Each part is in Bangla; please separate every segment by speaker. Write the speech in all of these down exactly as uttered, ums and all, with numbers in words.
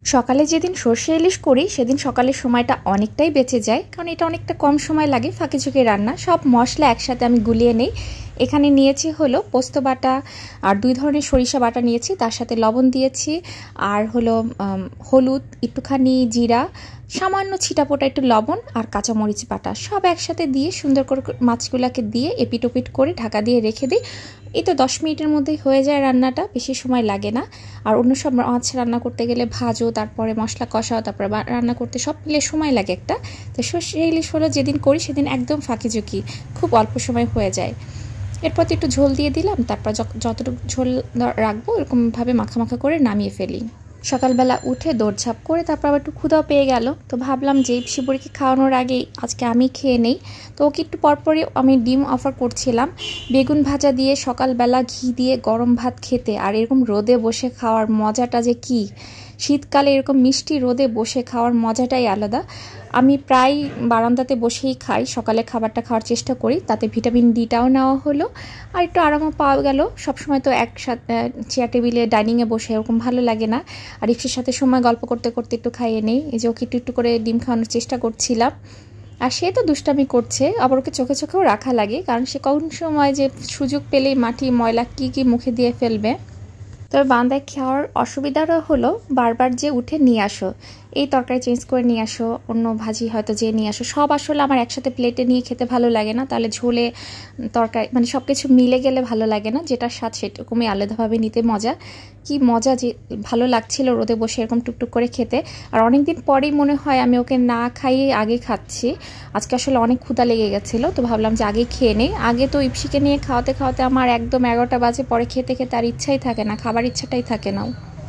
Speaker 1: সকালে যেদিন সর্ষে ইলিশ করি সেদিন সকালের সময়টা অনেকটাই বেঁচে যায়, কারণ এটা অনেকটা কম সময় লাগে। ফাঁকে ঝুঁকে রান্না, সব মশলা একসাথে আমি গুলিয়ে নেই। এখানে নিয়েছি হলো পোস্ত বাটা আর দুই ধরনের সরিষা বাটা নিয়েছি, তার সাথে লবণ দিয়েছি আর হলো হলুদ, একটুখানি জিরা, সামান্য ছিটাপোটা একটু লবণ আর কাঁচামরিচ বাটা সব একসাথে দিয়ে সুন্দর করে মাছগুলোকে দিয়ে এপিট ওপিট করে ঢাকা দিয়ে রেখে দিই। এই তো দশ মিনিটের মধ্যেই হয়ে যায় রান্নাটা, বেশি সময় লাগে না। আর অন্য সব মাছ রান্না করতে গেলে ভাজো, তারপরে মশলা কষাও, তারপরে রান্না করতে সব মিলে সময় লাগে একটা। তো সর্ষে ইলিশ হলো যেদিন করি সেদিন একদম ফাঁকি ঝুঁকি, খুব অল্প সময় হয়ে যায়। এরপর একটু ঝোল দিয়ে দিলাম, তারপর যতটুকু ঝোল রাখবো এরকমভাবে মাখা মাখা করে নামিয়ে ফেলি। সকালবেলা উঠে দৌড়ঝাঁপ করে তারপর আবার একটু ক্ষুধাও পেয়ে গেল, তো ভাবলাম যে শিবুরিকে খাওয়ানোর আগেই আজকে আমি খেয়ে নেই। তো ওকে একটু পরপরই আমি ডিম অফার করছিলাম, বেগুন ভাজা দিয়ে সকালবেলা ঘি দিয়ে গরম ভাত খেতে আর এরকম রোদে বসে খাওয়ার মজাটা যে কি। শীতকালে এরকম মিষ্টি রোদে বসে খাওয়ার মজাটাই আলাদা। আমি প্রায় বারান্দাতে বসেই খাই, সকালে খাবারটা খাওয়ার চেষ্টা করি, তাতে ভিটামিন ডিটাও নেওয়া হলো আর একটু আরামও পাওয়া গেল। সবসময় তো একসাথে চেয়ার টেবিলে ডাইনিংয়ে বসে এরকম ভালো লাগে না, আর ইফসির সাথে সময় গল্প করতে করতে একটু খাইয়ে নেই। এই যে ওকে একটু একটু করে ডিম খাওয়ানোর চেষ্টা করছিলাম, আর সে তো দুষ্টামি করছে, আবার ওকে চোখে চোখেও রাখা লাগে, কারণ সে কোন সময় যে সুযোগ পেলেই মাটি ময়লা কী কী মুখে দিয়ে ফেলবে। তবে বান্দায় খাওয়ার অসুবিধাটা হলো বারবার যে উঠে নিয়ে আসো, এই তরকারি চেঞ্জ করে নিয়ে আসো, অন্য ভাজি হয়তো যে নিয়ে আসো, সব আসলে আমার একসাথে প্লেটে নিয়ে খেতে ভালো লাগে না। তাহলে ঝোলে তরকারি মানে সব কিছু মিলে গেলে ভালো লাগে না, যেটার স্বাদ সেরকমই আলাদাভাবে নিতে মজা। কি মজা যে ভালো লাগছিল রোদে বসে এরকম টুকটুক করে খেতে। আর অনেকদিন পরেই মনে হয় আমি ওকে না খাইয়ে আগে খাচ্ছি। আজকে আসলে অনেক ক্ষুধা লেগে গেছিলো, তো ভাবলাম যে আগে খেয়ে নেই। আগে তো ইপসিকে নিয়ে খাওয়াতে খাওয়াতে আমার একদম এগারোটা বাজে, পরে খেতে খেতে আর ইচ্ছাই থাকে না, খাবার ইচ্ছাটাই থাকে না।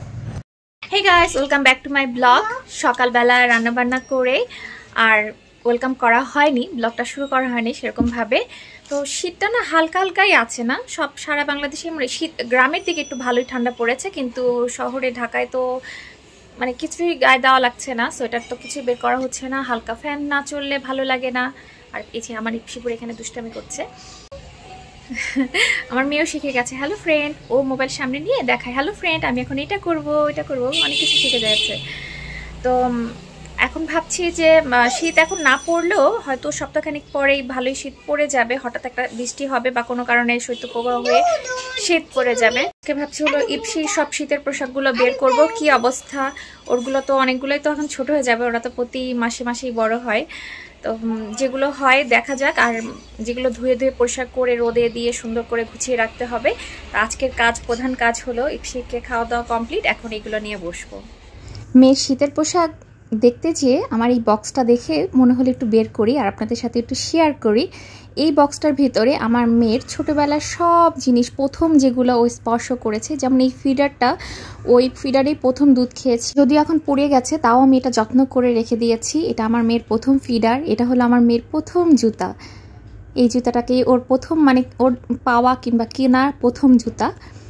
Speaker 1: Hey guys, welcome back to my vlog. সকালবেলা রান্নাবান্না করে আর ওয়েলকাম করা হয়নি, ব্লগটা শুরু করা হয়নি সেরকমভাবে। তো শীতটা না হালকা হালকাই আছে না, সব সারা বাংলাদেশে মানে শীত, গ্রামের দিকে একটু ভালোই ঠান্ডা পড়েছে, কিন্তু শহরে ঢাকায় তো মানে কিছুই গায়ে দেওয়া লাগছে না, সোয়েটার তো কিছুই বের করা হচ্ছে না, হালকা ফ্যান না চললে ভালো লাগে না। আর এই যে আমার ইপসিপুর এখানে দুষ্টামি করছে, আমার মেয়েও শিখে গেছে হ্যালো ফ্রেন্ড, ও মোবাইল সামনে নিয়ে দেখায় হ্যালো ফ্রেন্ড, আমি এখন এটা করব এটা করব, অনেক কিছু শিখে যাচ্ছে। তো এখন ভাবছি যে শীত এখন না পড়লেও হয়তো সপ্তাহখানিক পরেই ভালোই শীত পড়ে যাবে, হঠাৎ একটা বৃষ্টি হবে বা কোনো কারণে শৈত্যপ্রবাহ হয়ে শীত পড়ে যাবে। ভাবছি হলো ইপসি সব শীতের পোশাকগুলো বের করব, কি অবস্থা ওরগুলো, তো অনেকগুলোই তো এখন ছোট হয়ে যাবে, ওরা তো প্রতি মাসে মাসেই বড় হয়। তো যেগুলো হয় দেখা যাক, আর যেগুলো ধুয়ে ধুয়ে পরিষ্কার করে রোদে দিয়ে সুন্দর করে গুছিয়ে রাখতে হবে। আজকের কাজ, প্রধান কাজ হলো ইপসিকে খাওয়া দাওয়া কমপ্লিট, এখন এগুলো নিয়ে বসবো। মেয়ের শীতের পোশাক দেখতে যেয়ে আমার এই বক্সটা দেখে মনে হলো একটু বের করি আর আপনাদের সাথে একটু শেয়ার করি। এই বক্সটার ভিতরে আমার মেয়ের ছোটোবেলার সব জিনিস, প্রথম যেগুলো ও স্পর্শ করেছে, যেমন এই ফিডারটা, ওই ফিডারেই প্রথম দুধ খেয়েছি, যদিও এখন পুড়ে গেছে, তাও আমি এটা যত্ন করে রেখে দিয়েছি। এটা আমার মেয়ের প্রথম ফিডার, এটা হলো আমার মেয়ের প্রথম জুতা। এই জুতাটাকে ওর প্রথম মানে ওর পাওয়া কিংবা কেনার প্রথম জুতা,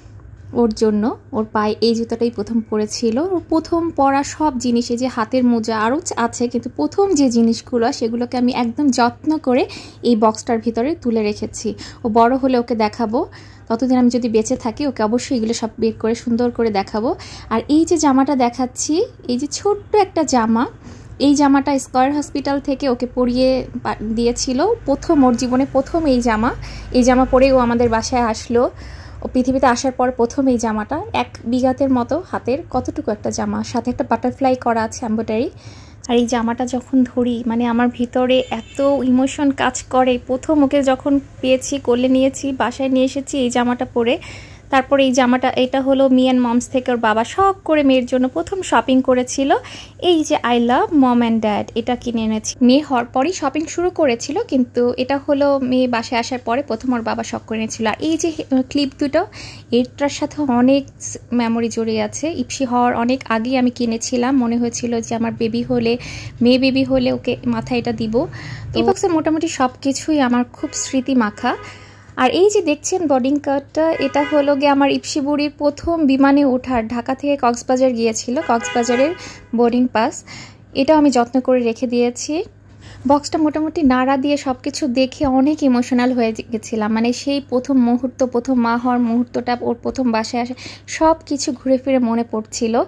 Speaker 1: ওর জন্য ওর পায়ে এই জুতাটাই প্রথম পরেছিল। ওর প্রথম পরা সব জিনিসে যে হাতের মোজা আরও আছে, কিন্তু প্রথম যে জিনিসগুলো সেগুলোকে আমি একদম যত্ন করে এই বক্সটার ভিতরে তুলে রেখেছি। ও বড় হলে ওকে দেখাবো, ততদিন আমি যদি বেঁচে থাকি ওকে অবশ্যই এগুলো সব বের করে সুন্দর করে দেখাবো। আর এই যে জামাটা দেখাচ্ছি, এই যে ছোট্ট একটা জামা, এই জামাটা স্কয়ার হসপিটাল থেকে ওকে পরিয়ে দিয়েছিল, প্রথম ওর জীবনে প্রথম এই জামা। এই জামা পরে ও আমাদের বাসায় আসলো, ও পৃথিবীতে আসার পর প্রথম এই জামাটা, এক বিঘাতের মতো হাতের কতটুকু একটা জামা, সাথে একটা বাটারফ্লাই করা আছে এমব্রয়ডারি। আর এই জামাটা যখন ধরি মানে আমার ভিতরে এত ইমোশন কাজ করে। প্রথম ওকে যখন পেয়েছি, কোলে নিয়েছি, বাসায় নিয়ে এসেছি এই জামাটা পরে, তারপরে এই জামাটা, এটা হলো মি অ্যান্ড মমস থেকে ওর বাবা শখ করে মেয়ের জন্য প্রথম শপিং করেছিল। এই যে I love mom and dad, এটা কিনে এনেছি। মেয়ে হওয়ার পরই শপিং শুরু করেছিল, কিন্তু এটা হলো মেয়ে বাসায় আসার পরে প্রথম ওর বাবা শখ করে নিয়েছিল। আর এই যে ক্লিপ দুটো, এটার সাথে অনেক মেমোরি জড়িয়ে আছে। ইপসি হওয়ার অনেক আগেই আমি কিনেছিলাম, মনে হয়েছিল যে আমার বেবি হলে, মেয়ে বেবি হলে ওকে মাথায় এটা দিব। এই বক্সে মোটামুটি সব কিছুই আমার খুব স্মৃতি মাখা। আর এই যে দেখছেন বোর্ডিং কার্ডটা, এটা হলো গিয়ে আমার ইপসিবুড়ির প্রথম বিমানে ওঠার, ঢাকা থেকে কক্সবাজার গিয়েছিল, কক্সবাজারের বোর্ডিং পাস। এটাও আমি যত্ন করে রেখে দিয়েছি। বক্সটা মোটামুটি নাড়া দিয়ে সব কিছু দেখে অনেক ইমোশনাল হয়ে গেছিলাম, মানে সেই প্রথম মুহূর্ত, প্রথম মা হওয়ার মুহূর্তটা, ওর প্রথম বাসায় আসে, সব কিছু ঘুরে ফিরে মনে পড়ছিল।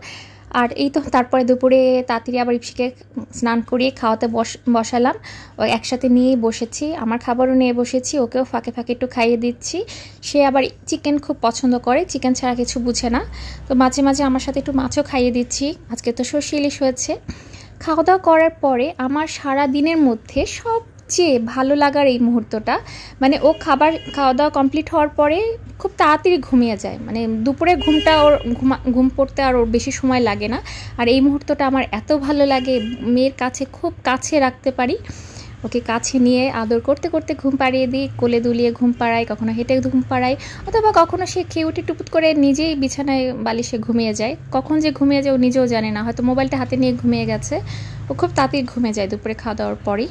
Speaker 1: আর এই তো তারপরে দুপুরে তাড়াতাড়ি আবার ইপসিকে স্নান করিয়ে খাওয়াতে বস বসালাম ওই একসাথে নিয়েই বসেছি, আমার খাবারও নিয়ে বসেছি, ওকেও ফাঁকে ফাঁকে একটু খাইয়ে দিচ্ছি। সে আবার চিকেন খুব পছন্দ করে, চিকেন ছাড়া কিছু বুঝে না, তো মাঝে মাঝে আমার সাথে একটু মাছও খাইয়ে দিচ্ছি। আজকে তো সর্ষে ইলিশ হয়েছে। খাওয়া দাওয়া করার পরে আমার সারা দিনের মধ্যে সবচেয়ে ভালো লাগার এই মুহূর্তটা, মানে ও খাবার খাওয়া দাওয়া কমপ্লিট হওয়ার পরে খুব তাড়াতাড়ি ঘুমিয়ে যায়, মানে দুপুরে ঘুমটা ওর ঘুমা ঘুম পড়তে আর ওর বেশি সময় লাগে না। আর এই মুহূর্তটা আমার এত ভালো লাগে, মেয়ের কাছে খুব কাছে রাখতে পারি, ওকে কাছে নিয়ে আদর করতে করতে ঘুম পাড়িয়ে দিই, কোলে দুলিয়ে ঘুম পাড়াই, কখনো হেঁটে ঘুম পাড়াই, অথবা কখনো সে খেয়ে উঠে টুপুট করে নিজেই বিছানায় বালিশে ঘুমিয়ে যায়। কখন যে ঘুমিয়ে যায় ও নিজেও জানে না, হয়তো মোবাইলটা হাতে নিয়ে ঘুমিয়ে গেছে। ও খুব তাড়াতাড়ি ঘুমিয়ে যায় দুপুরে খাওয়া দাওয়ার পরই।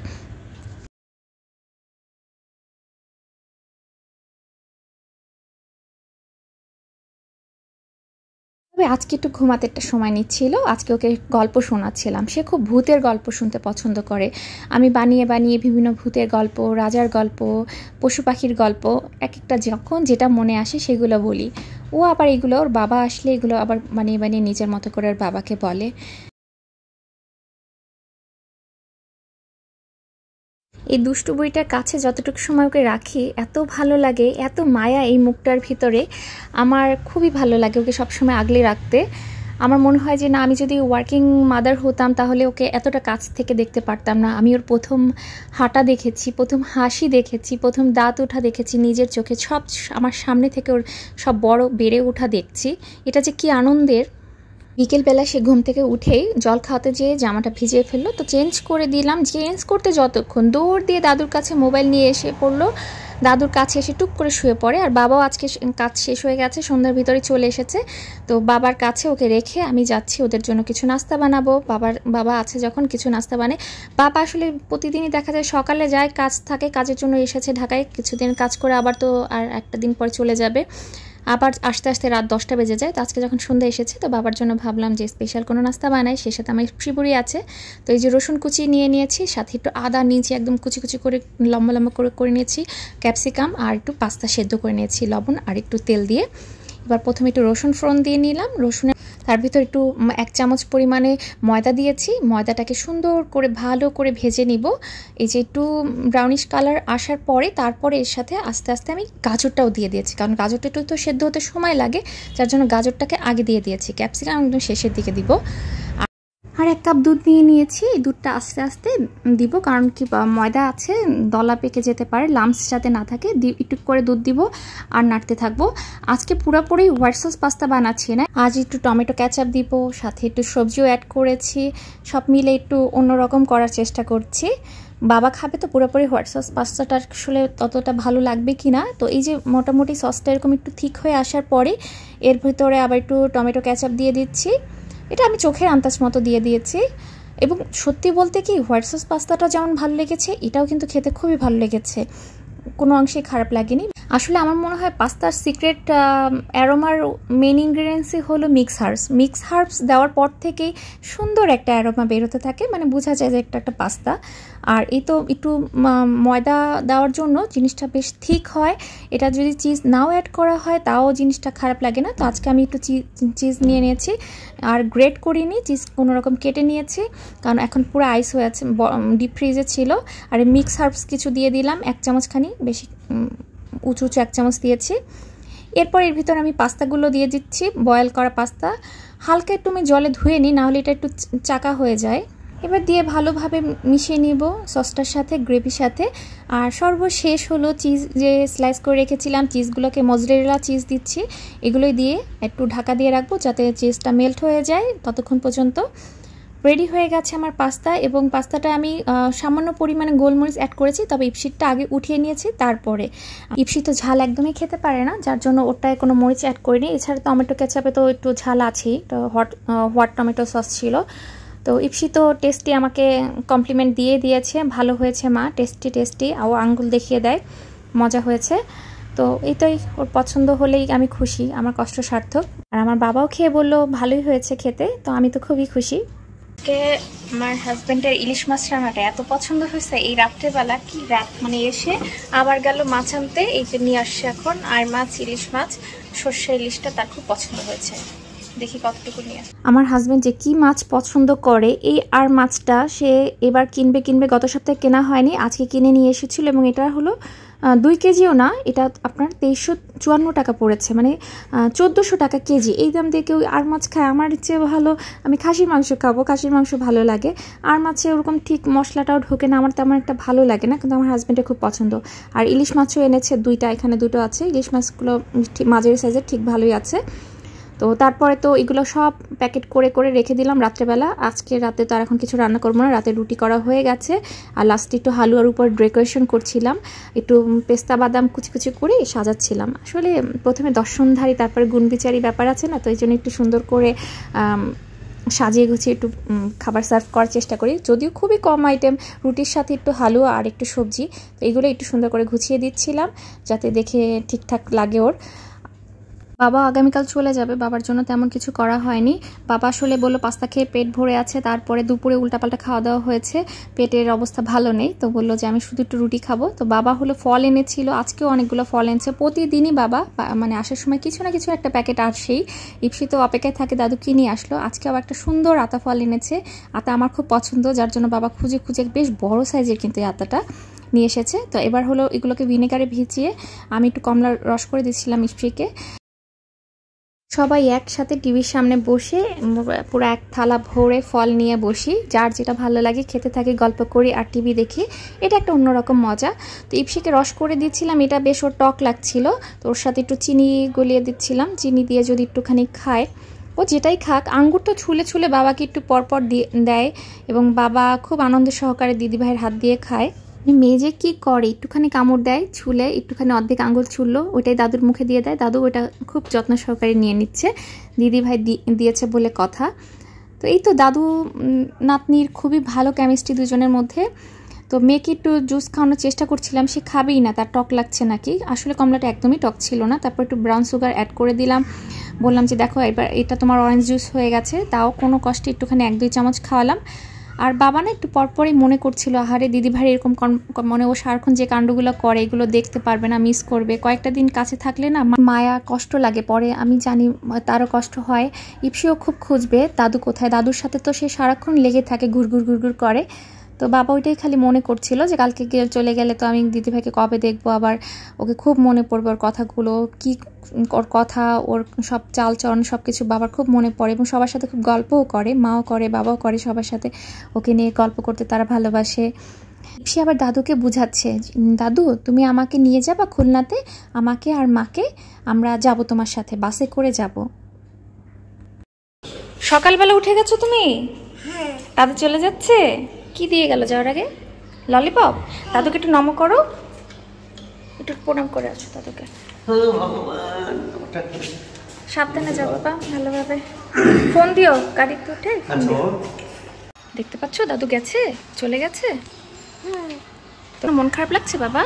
Speaker 1: তবে আজকে একটু ঘুমাতে একটা সময় নিচ্ছিল, আজকে ওকে গল্প শোনাচ্ছিলাম, সে খুব ভূতের গল্প শুনতে পছন্দ করে। আমি বানিয়ে বানিয়ে বিভিন্ন ভূতের গল্প, রাজার গল্প, পশু পাখির গল্প এক একটা যখন যেটা মনে আসে সেগুলো বলি। ও আবার এগুলো ওর বাবা আসলে এগুলো আবার বানিয়ে বানিয়ে নিজের মতো করে ওর বাবাকে বলে। এই দুষ্টু বুড়িটার কাছে যতটুকু সময় ওকে রাখি এত ভালো লাগে, এত মায়া এই মুখটার ভিতরে, আমার খুবই ভালো লাগে ওকে সবসময় আগলে রাখতে। আমার মনে হয় যে না, আমি যদি ওয়ার্কিং মাদার হতাম তাহলে ওকে এতটা কাছ থেকে দেখতে পারতাম না। আমি ওর প্রথম হাঁটা দেখেছি, প্রথম হাসি দেখেছি, প্রথম দাঁত ওঠা দেখেছি নিজের চোখে, সব আমার সামনে থেকে ওর সব বড় বেড়ে ওঠা দেখছি। এটা যে কি আনন্দের। বিকেলবেলা সে ঘুম থেকে উঠেই জল খাওয়াতে যেয়ে জামাটা ভিজিয়ে ফেললো, তো চেঞ্জ করে দিলাম। চেঞ্জ করতে যতক্ষণ দৌড় দিয়ে দাদুর কাছে মোবাইল নিয়ে এসে পড়লো, দাদুর কাছে এসে টুক করে শুয়ে পড়ে। আর বাবাও আজকে কাজ শেষ হয়ে গেছে, সন্ধ্যার ভিতরে চলে এসেছে, তো বাবার কাছে ওকে রেখে আমি যাচ্ছি ওদের জন্য কিছু নাস্তা বানাবো। বাবার বাবা আছে যখন কিছু নাস্তা বানায়। বাবা আসলে প্রতিদিনই দেখা যায় সকালে যায়, কাজ থাকে, কাজের জন্য এসেছে ঢাকায়, কিছুদিন কাজ করে আবার তো আর একটা দিন পরে চলে যাবে, আবার আস্তে আস্তে রাত দশটা বেজে যায়। তো আজকে যখন সন্ধ্যা এসেছে তো বাবার জন্য ভাবলাম যে স্পেশাল কোনো নাস্তা বানাই, সে সাথে আমার শিবুড়ি আছে, তো এই যে রসুন কুচি নিয়ে নিয়েছি, সাথে একটু আদা নিয়েছি একদম কুচি কুচি করে লম্বা লম্বা করে করে নিয়েছি, ক্যাপসিকাম আর একটু পাস্তা সেদ্ধ করে নিয়েছি লবণ আর একটু তেল দিয়ে। এবার প্রথমে একটু রসুন ফোড়ন দিয়ে নিলাম, রসুনের তার ভিতর একটু এক চামচ পরিমাণে ময়দা দিয়েছি, ময়দাটাকে সুন্দর করে ভালো করে ভেজে নিব। এই যে একটু ব্রাউনিশ কালার আসার পরে তারপরে এর সাথে আস্তে আস্তে আমি গাজরটাও দিয়ে দিয়েছি, কারণ গাজরটা একটু তো সেদ্ধ হতে সময় লাগে, যার জন্য গাজরটাকে আগে দিয়ে দিয়েছি, ক্যাপসিকাম একদম শেষের দিকে দিব। আর এক কাপ দুধ নিয়ে নিয়েছি, এই দুধটা আস্তে আস্তে দিব, কারণ কি ময়দা আছে দলা পেকে যেতে পারে, লাম্পস যাতে না থাকে, একটু করে দুধ দিব আর নাড়তে থাকবো। আজকে পুরোপুরি হোয়াইট সস পাস্তা বানাচ্ছি না, আজ একটু টমেটো ক্যাচাপ দিব, সাথে একটু সবজিও অ্যাড করেছি, সব মিলে একটু অন্যরকম করার চেষ্টা করছি। বাবা খাবে তো পুরোপুরি হোয়াইট সস পাস্তাটা আসলে ততটা ভালো লাগবে কি না। তো এই যে মোটামুটি সসটা এরকম একটু ঠিক হয়ে আসার পরে এর ভিতরে আবার একটু টমেটো ক্যাচাপ দিয়ে দিচ্ছি, এটা আমি চোখের আন্দাজ মতো দিয়ে দিয়েছি। এবং সত্যি বলতে কি হোয়াইট সস পাস্তাটা যেমন ভালো লেগেছে, এটাও কিন্তু খেতে খুবই ভালো লেগেছে, কোনো অংশেই খারাপ লাগেনি। আসলে আমার মনে হয় পাস্তার সিক্রেট অ্যারোমার মেন ইনগ্রিডিয়েন্টসই হলো মিক্স হার্বস। মিক্স হার্বস দেওয়ার পর থেকেই সুন্দর একটা অ্যারোমা বেরোতে থাকে, মানে বোঝা যায় যে একটা একটা পাস্তা। আর এই তো একটু ময়দা দেওয়ার জন্য জিনিসটা বেশ ঠিক হয়, এটা যদি চিজ নাও অ্যাড করা হয় তাও জিনিসটা খারাপ লাগে না। তো আজকে আমি একটু চিজ নিয়ে নিয়েছি, আর গ্রেট করিনি, চিজ কোনোরকম কেটে নিয়েছি, কারণ এখন পুরো আইস হয়ে আছে, ডিপ ফ্রিজে ছিল। আর মিক্স হার্বস কিছু দিয়ে দিলাম, এক চামচখানি, বেশি উঁচু উঁচু এক চামচ দিয়েছি। এরপর এর ভিতর আমি পাস্তাগুলো দিয়ে দিচ্ছি, বয়েল করা পাস্তা, হালকা একটু আমি জলে ধুয়ে নিই, নাহলে এটা একটু চাকা হয়ে যায়। এবার দিয়ে ভালোভাবে মিশিয়ে নিব সসটার সাথে, গ্রেভির সাথে। আর সর্বশেষ হলো চিজ যে স্লাইস করে রেখেছিলাম, চিজগুলোকে মজরেলা চিজ দিচ্ছি, এগুলোই দিয়ে একটু ঢাকা দিয়ে রাখবো যাতে চিজটা মেল্ট হয়ে যায় ততক্ষণ পর্যন্ত। রেডি হয়ে গেছে আমার পাস্তা, এবং পাস্তাটা আমি সামান্য পরিমাণে গোলমরিচ অ্যাড করেছি, তবে ইপসিটটা আগে উঠিয়ে নিয়েছি তারপরে। ইপসি তো ঝাল একদমই খেতে পারে না, যার জন্য ওটায় কোনো মরিচ অ্যাড করিনি। এছাড়া টমেটো কেচাপে তো একটু ঝাল আছেই, তো হট হোয়াট টমেটো সস ছিল। তো ইপসি তো টেস্টি আমাকে কমপ্লিমেন্ট দিয়ে দিয়েছে, ভালো হয়েছে মা, টেস্টি টেস্টি, ও আঙ্গুল দেখিয়ে দেয়, মজা হয়েছে। তো এইটাই, ওর পছন্দ হলেই আমি খুশি, আমার কষ্ট সার্থক। আর আমার বাবাও খেয়ে বললো ভালোই হয়েছে খেতে, তো আমি তো খুবই খুশি। আজকে আমার হাজব্যান্ডের ইলিশ মাছ রান্নাটা এত পছন্দ হয়েছে, এই রাত্রেবেলা কি রাত, মানে এসে আবার গেল মাছ আনতে, এই যে নিয়ে আসছে এখন, আর মাছ ইলিশ মাছ সর্ষে ইলিশটা তার খুব পছন্দ হয়েছে। দেখি কতটুকু নিয়ে আসে। আমার হাজবেন্ড যে কি মাছ পছন্দ করে, এই আর মাছটা সে এবার কিনবে কিনবে গত সপ্তাহে কেনা হয়নি, আজকে কিনে নিয়ে এসেছিল এবং এটা হলো দুই কেজিও না, এটা আপনার তেইশশো চুয়ান্ন টাকা পড়েছে, মানে চোদ্দোশো টাকা কেজি। এই দাম দিয়ে কেউ আর মাছ খায়? আমার ইচ্ছে ভালো আমি খাসির মাংস খাবো, খাসির মাংস ভালো লাগে, আর মাছে ওরকম ঠিক মশলাটাও ঢোকে না, আমার তেমন একটা ভালো লাগে না, কিন্তু আমার হাজব্যান্ডের খুব পছন্দ। আর ইলিশ মাছও এনেছে দুইটা, এখানে দুটো আছে, ইলিশ মাছগুলো ঠিক মাঝারি সাইজের, ঠিক ভালোই আছে। তো তারপরে তো এগুলো সব প্যাকেট করে করে রেখে দিলাম রাত্রেবেলা। আজকে রাতে তো আর এখন কিছু রান্না করবো না, রাতে রুটি করা হয়ে গেছে। আর লাস্টে একটু হালুয়ার উপর ডেকোরেশন করছিলাম, একটু পেস্তা বাদাম কুচি কুচি করে সাজাচ্ছিলাম। আসলে প্রথমে দর্শনধারী তারপরে গুণবিচারী ব্যাপার আছে না, তো এই জন্য একটু সুন্দর করে সাজিয়ে গুছিয়ে একটু খাবার সার্ভ করার চেষ্টা করি, যদিও খুবই কম আইটেম, রুটির সাথে একটু হালুয়া আর একটু সবজি, তো এগুলো একটু সুন্দর করে গুছিয়ে দিচ্ছিলাম যাতে দেখে ঠিকঠাক লাগে ওর। বাবা আগামীকাল চলে যাবে, বাবার জন্য তেমন কিছু করা হয়নি। বাবা আসলে বললো পাস্তা খেয়ে পেট ভরে আছে, তারপরে দুপুরে উল্টাপাল্টা খাওয়া দাওয়া হয়েছে, পেটের অবস্থা ভালো নেই, তো বললো যে আমি শুধু একটু রুটি খাবো। তো বাবা হলো ফল এনেছিল, আজকেও অনেকগুলো ফল এনেছে। প্রতিদিনই বাবা মানে আসার সময় কিছু না কিছু একটা প্যাকেট আসেই, ইপসি তো অপেক্ষায় থাকে দাদু কি নিয়ে আসলো। আজকেও একটা সুন্দর আতা ফল এনেছে, আতা আমার খুব পছন্দ, যার জন্য বাবা খুঁজে খুঁজে বেশ বড় সাইজের কিন্তু এই আতাটা নিয়ে এসেছে। তো এবার হলো এগুলোকে ভিনেগারে ভিজিয়ে আমি একটু কমলার রস করে দিচ্ছিলাম ইপসিকে। সবাই একসাথে টিভির সামনে বসে পুরো এক থালা ভরে ফল নিয়ে বসি, যার যেটা ভালো লাগে খেতে থাকি, গল্প করি আর টিভি দেখি, এটা একটা অন্যরকম মজা। তো ইপসিকে রস করে দিচ্ছিলাম, এটা বেশ ওর টক লাগছিল, তো ওর সাথে একটু চিনি গলিয়ে দিচ্ছিলাম, চিনি দিয়ে যদি একটুখানি খায়, ও যেটাই খাক, আঙ্গুর তো ছুলে ছুলে বাবাকে একটু পরপর দিয়ে দেয় এবং বাবা খুব আনন্দ সহকারে দিদিভাইয়ের হাত দিয়ে খায়। মেয়ে যে কী করে, একটুখানি কামড় দেয়, ছুলে একটুখানি অর্ধেক আঙুল ছুললো, ওইটাই দাদুর মুখে দিয়ে দেয়, দাদু ওটা খুব যত্ন সহকারে নিয়ে নিচ্ছে, দিদিভাই দিয়েছে বলে কথা। তো এই তো দাদু নাতনির খুবই ভালো কেমিস্ট্রি দুজনের মধ্যে। তো মেয়েকে একটু জুস খাওয়ানোর চেষ্টা করছিলাম, সে খাবেই না, তার টক লাগছে নাকি, আসলে কমলাটা একদমই টক ছিল না। তারপর একটু ব্রাউন সুগার অ্যাড করে দিলাম, বললাম যে দেখো এবার এটা তোমার অরেঞ্জ জুস হয়ে গেছে, তাও কোনো কষ্টে একটুখানি এক দুই চামচ খাওয়ালাম। আর বাবা না একটু পরপরই মনে করছিল আহারে দিদিভাই এরকম মানে ও সারাক্ষণ যে কাণ্ডগুলো করে এগুলো দেখতে পারবে না, মিস করবে, কয়েকটা দিন কাছে থাকলে না মায়া কষ্ট লাগে, পরে আমি জানি তারও কষ্ট হয়। ইপসিও খুব খুঁজবে দাদু কোথায়, দাদুর সাথে তো সে সারাক্ষণ লেগে থাকে, ঘুরঘুর ঘুরঘুর করে। তো বাবা ওইটাই খালি মনে করছিল যে কালকে গিয়ে চলে গেলে তো আমি দিদিভাইকে কবে দেখবো, আবার ওকে খুব মনে পড়বে, ওর কথাগুলো কি, ওর কথা, ওর সব চালচলন সব কিছু বাবার খুব মনে পড়ে এবং সবার সাথে খুব গল্পও করে, মাও করে বাবাও করে, সবার সাথে ওকে নিয়ে গল্প করতে তারা ভালোবাসে। সে আবার দাদুকে বুঝাচ্ছে, দাদু তুমি আমাকে নিয়ে যাবা খুলনাতে, আমাকে আর মাকে, আমরা যাব তোমার সাথে, বাসে করে যাব। সকালবেলা উঠে গেছো তুমি? দাদু চলে যাচ্ছে, কি দিয়ে গেল যাওয়ার আগে? ললিপপ। দাদুকে একটু নম করো, একটু প্রণাম করে আসো দাদুকে। সাবধানে যাও বাবা, ভালোভাবে ফোন দিও গাড়িতে উঠে। দেখতে পাচ্ছ দাদু গেছে, চলে গেছে। তোর মন খারাপ লাগছে বাবা?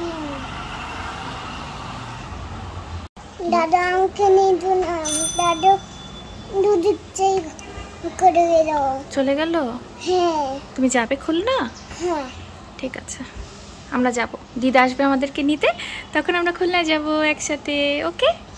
Speaker 2: দাদা আমাকে নিয়ে না, দাদু দুদিক করে গেল,
Speaker 1: চলে গেল।
Speaker 2: হ্যাঁ
Speaker 1: তুমি যাবে খুলনা?
Speaker 2: হ্যাঁ
Speaker 1: ঠিক আছে, আমরা যাব, দিদা আসবে আমাদেরকে নিতে, তখন আমরা খুলনায় যাব একসাথে, ওকে।